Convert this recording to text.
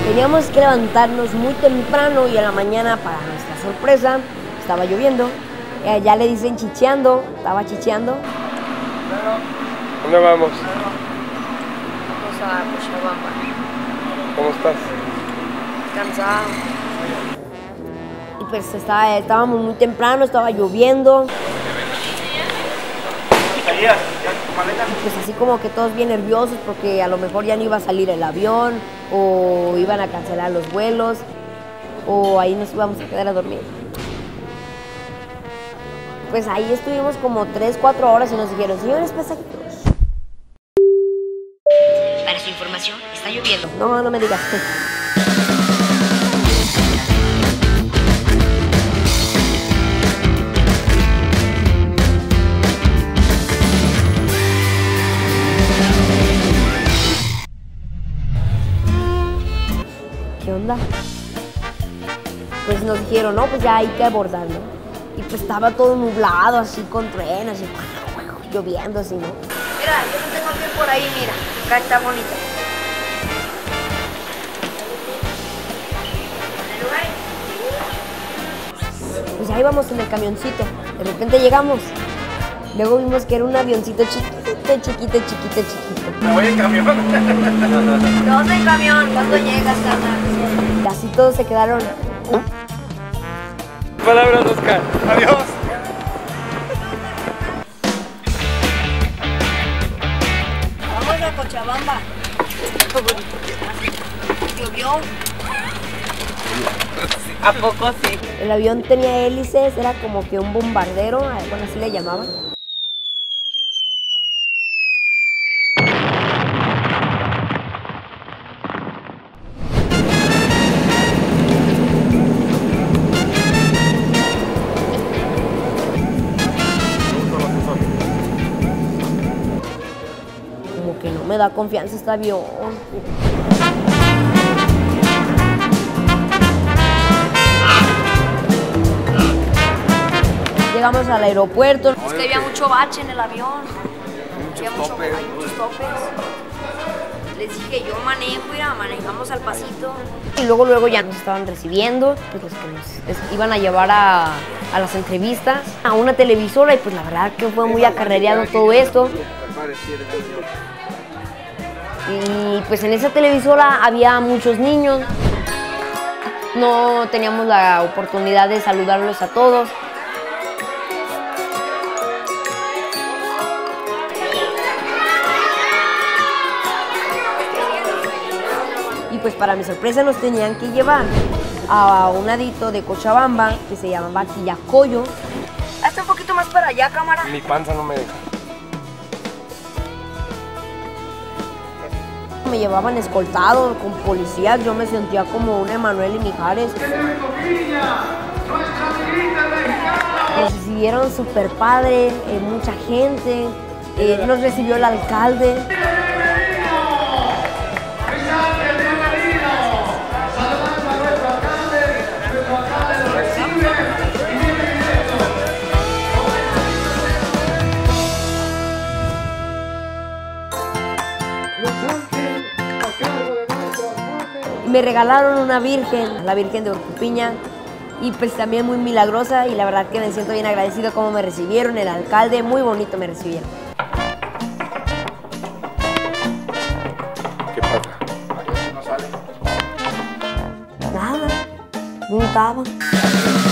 Teníamos que levantarnos muy temprano y a la mañana, para nuestra sorpresa, estaba lloviendo. Ya le dicen chicheando, estaba chicheando. ¿Dónde vamos? Vamos a Cochabamba. ¿Cómo estás? Cansado. Y pues estábamos muy temprano, estaba lloviendo. Y pues así como que todos bien nerviosos porque a lo mejor ya no iba a salir el avión o iban a cancelar los vuelos o ahí nos íbamos a quedar a dormir. Pues ahí estuvimos como 3, 4 horas y nos dijeron, señores pasajeros. Para su información, está lloviendo. No, no me digas. ¿Qué onda? Pues nos dijeron, no, pues ya hay que abordar, ¿no? Y pues estaba todo nublado, así con truenos, así, lloviendo, así, ¿no? Mira, yo no tengo que por ahí, mira, acá está bonito. Pues ahí íbamos en el camioncito, de repente llegamos, luego vimos que era un avioncito chiquito. Me voy en camión. ¿Dónde el camión? ¿Cuándo llegas, carnal? Y así todos se quedaron. Palabras, Oscar. Adiós. Vamos a Cochabamba. Llovió. ¿A poco sí? El avión tenía hélices, era como que un bombardero, bueno, así le llamaban. Como que no me da confianza este avión. Llegamos al aeropuerto. Es que había mucho bache en el avión. Había muchos topes. Les dije, yo manejo, mira, manejamos al pasito. Y luego ya nos estaban recibiendo, pues los que nos iban a llevar a las entrevistas, a una televisora, y pues la verdad que fue muy acarreado todo esto. Y pues en esa televisora había muchos niños. No teníamos la oportunidad de saludarlos a todos. Y pues para mi sorpresa nos tenían que llevar a un ladito de Cochabamba que se llamaba Quillacollo. Hasta un poquito más para allá, cámara. Mi panza no me deja. Me llevaban escoltado con policías, yo me sentía como una Emanuel y Mijares. Nos recibieron súper padre, mucha gente, nos recibió el alcalde. Me regalaron una virgen, la Virgen de Urcupiña, y pues también muy milagrosa, y la verdad que me siento bien agradecido cómo me recibieron, el alcalde, muy bonito me recibieron. ¿Qué pasa? Nada, no estaba.